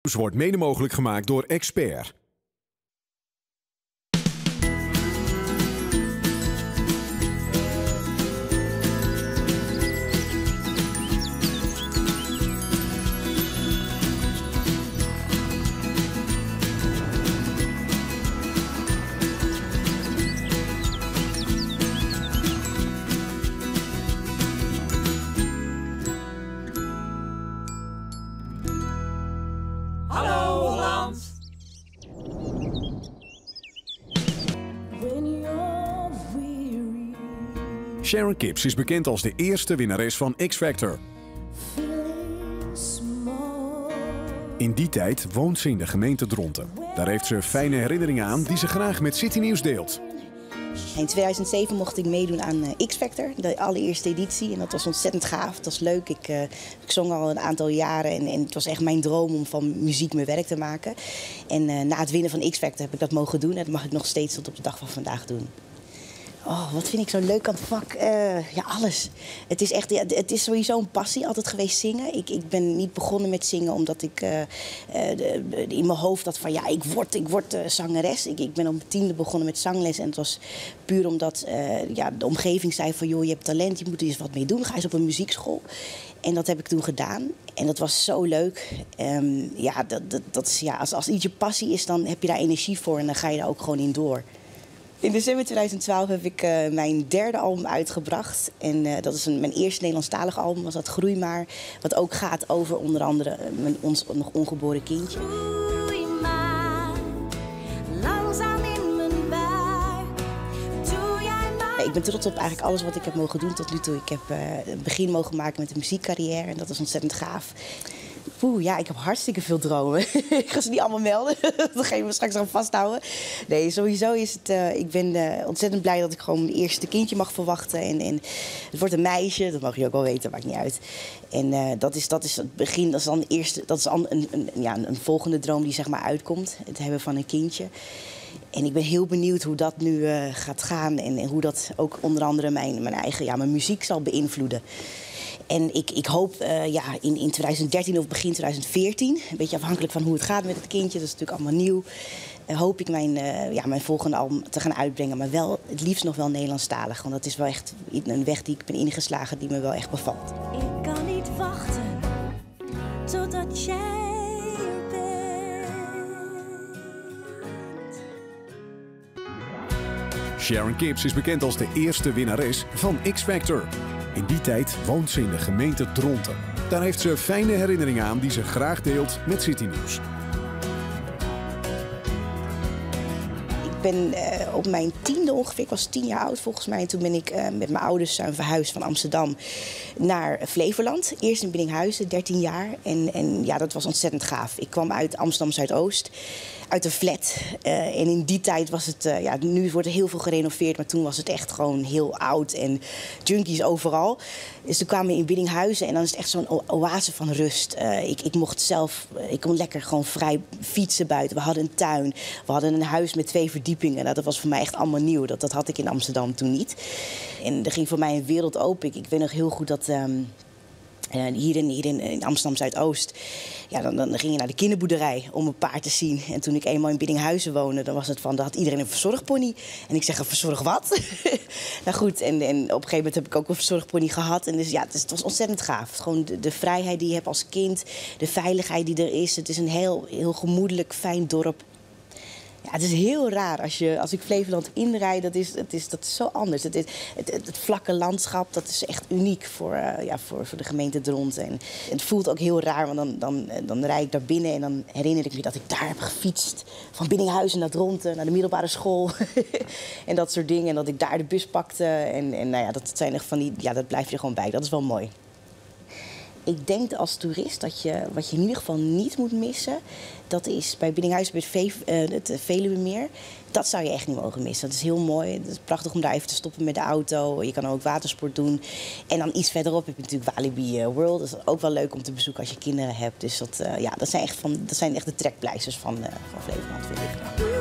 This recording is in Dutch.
Wordt mede mogelijk gemaakt door Expert. Sharon Kipps is bekend als de eerste winnares van X Factor. In die tijd woont ze in de gemeente Dronten. Daar heeft ze fijne herinneringen aan die ze graag met City Nieuws deelt. In 2007 mocht ik meedoen aan X Factor, de allereerste editie. En dat was ontzettend gaaf, het was leuk. Ik zong al een aantal jaren en het was echt mijn droom om van muziek mijn werk te maken. En na het winnen van X Factor heb ik dat mogen doen en dat mag ik nog steeds tot op de dag van vandaag doen. Oh, wat vind ik zo leuk aan het vak? Ja, alles. Het is echt, het is sowieso een passie altijd geweest zingen. Ik ben niet begonnen met zingen omdat ik in mijn hoofd had van ja, ik word zangeres. Ik ben op mijn 10e begonnen met zangles en het was puur omdat ja, de omgeving zei van joh, je hebt talent, je moet er eens wat mee doen. Ga eens op een muziekschool. En dat heb ik toen gedaan. En dat was zo leuk. Ja, dat is, ja, als iets je passie is, dan heb je daar energie voor en dan ga je daar ook gewoon in door. In december 2012 heb ik mijn derde album uitgebracht. En dat is mijn eerste Nederlandstalig album, was dat Groei Maar. Wat ook gaat over onder andere ons nog ongeboren kindje. Groei maar, langzaam in mijn buik. Doe jij maar. Ik ben trots op eigenlijk alles wat ik heb mogen doen tot nu toe. Ik heb een begin mogen maken met een muziekcarrière en dat is ontzettend gaaf. Oeh, ja, ik heb hartstikke veel dromen. Ik ga ze niet allemaal melden. Dat gaan we straks aan vasthouden. Nee, sowieso is het... ik ben ontzettend blij dat ik gewoon mijn eerste kindje mag verwachten. En het wordt een meisje, dat mag je ook wel weten, maakt niet uit. En dat is het begin, dat is dan eerste, dat is dan een volgende droom die zeg maar uitkomt. Het hebben van een kindje. En ik ben heel benieuwd hoe dat nu gaat gaan. En hoe dat ook onder andere mijn muziek zal beïnvloeden. En ik hoop ja, in 2013 of begin 2014, een beetje afhankelijk van hoe het gaat met het kindje, dat is natuurlijk allemaal nieuw, hoop ik mijn volgende album te gaan uitbrengen. Maar wel het liefst nog wel Nederlandstalig, want dat is wel echt een weg die ik ben ingeslagen die me wel echt bevalt. Ik kan niet wachten totdat jij er bent. Sharon Kipps is bekend als de eerste winnares van X Factor. In die tijd woont ze in de gemeente Dronten. Daar heeft ze fijne herinneringen aan die ze graag deelt met City Nieuws. Ik ben op mijn 10e ongeveer, ik was 10 jaar oud volgens mij. En toen ben ik met mijn ouders verhuisd van Amsterdam naar Flevoland. Eerst in Biddinghuizen, 13 jaar. En ja, dat was ontzettend gaaf. Ik kwam uit Amsterdam Zuidoost, uit een flat. En in die tijd was het, ja, nu wordt er heel veel gerenoveerd, maar toen was het echt gewoon heel oud en junkies overal. Dus toen kwamen we in Biddinghuizen en dan is het echt zo'n oase van rust. Ik kon lekker gewoon vrij fietsen buiten. We hadden een tuin, we hadden een huis met 2 verdiepingen. Nou, dat was voor mij echt allemaal nieuw. Dat had ik in Amsterdam toen niet. En er ging voor mij een wereld open. Ik weet nog heel goed dat hier in Amsterdam Zuidoost, ja, dan ging je naar de kinderboerderij om een paard te zien. En toen ik eenmaal in Biddinghuizen woonde, dan had iedereen een verzorgpony. En ik zeg, een verzorg wat? Nou goed, en op een gegeven moment heb ik ook een verzorgpony gehad. En dus ja, het was ontzettend gaaf. Gewoon de vrijheid die je hebt als kind, de veiligheid die er is. Het is een heel gemoedelijk, fijn dorp. Ja, het is heel raar als ik Flevoland inrijd, dat is zo anders. Het vlakke landschap, dat is echt uniek voor de gemeente Dronten. En het voelt ook heel raar, want dan rijd ik daar binnen en dan herinner ik me dat ik daar heb gefietst. Van Biddinghuizen naar Dronten, naar de middelbare school en dat soort dingen. En dat ik daar de bus pakte en nou ja, dat zijn echt van die, ja, dat blijf je gewoon bij. Dat is wel mooi. Ik denk als toerist wat je in ieder geval niet moet missen, dat is bij Biddinghuizen het Veluwemeer. Dat zou je echt niet mogen missen. Dat is heel mooi. Het is prachtig om daar even te stoppen met de auto. Je kan ook watersport doen. En dan iets verderop heb je natuurlijk Walibi World. Dat is ook wel leuk om te bezoeken als je kinderen hebt. Dus dat zijn echt de trekpleisters van Flevoland, vind ik.